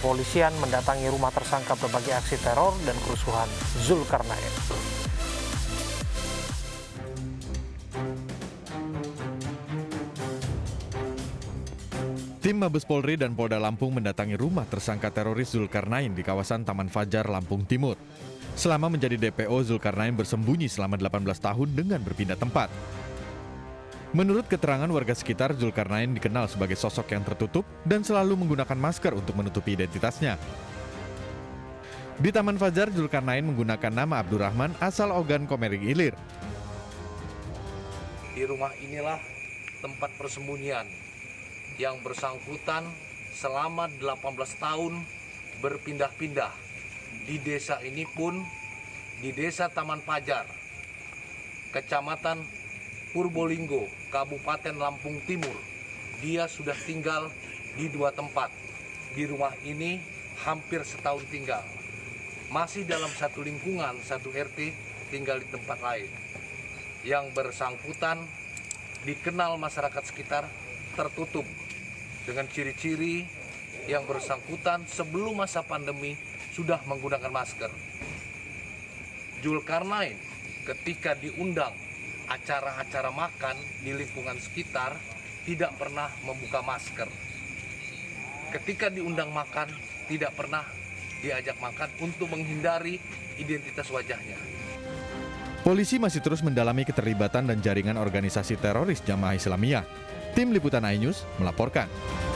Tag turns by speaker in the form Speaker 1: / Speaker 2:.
Speaker 1: kepolisian mendatangi rumah tersangka berbagai aksi teror dan kerusuhan Zulkarnain.
Speaker 2: Tim Mabes Polri dan Polda Lampung mendatangi rumah tersangka teroris Zulkarnain di kawasan Taman Fajar, Lampung Timur. Selama menjadi DPO, Zulkarnain bersembunyi selama 18 tahun dengan berpindah tempat. Menurut keterangan warga sekitar, Zulkarnain dikenal sebagai sosok yang tertutup dan selalu menggunakan masker untuk menutupi identitasnya. Di Taman Fajar, Zulkarnain menggunakan nama Abdurrahman asal Ogan Komering Ilir.
Speaker 3: Di rumah inilah tempat persembunyian yang bersangkutan selama 18 tahun berpindah-pindah. Di desa ini pun, di Desa Taman Fajar, Kecamatan Purbolinggo, Kabupaten Lampung Timur, dia sudah tinggal di 2 tempat. Di rumah ini hampir setahun tinggal. Masih dalam satu lingkungan, satu RT, tinggal di tempat lain. Yang bersangkutan dikenal masyarakat sekitar tertutup dengan ciri-ciri yang bersangkutan sebelum masa pandemi sudah menggunakan masker. Zulkarnain ketika diundang acara-acara makan di lingkungan sekitar tidak pernah membuka masker. Ketika diundang makan tidak pernah diajak makan untuk menghindari identitas wajahnya.
Speaker 2: Polisi masih terus mendalami keterlibatan dan jaringan organisasi teroris Jamaah Islamiyah. Tim Liputan iNews melaporkan.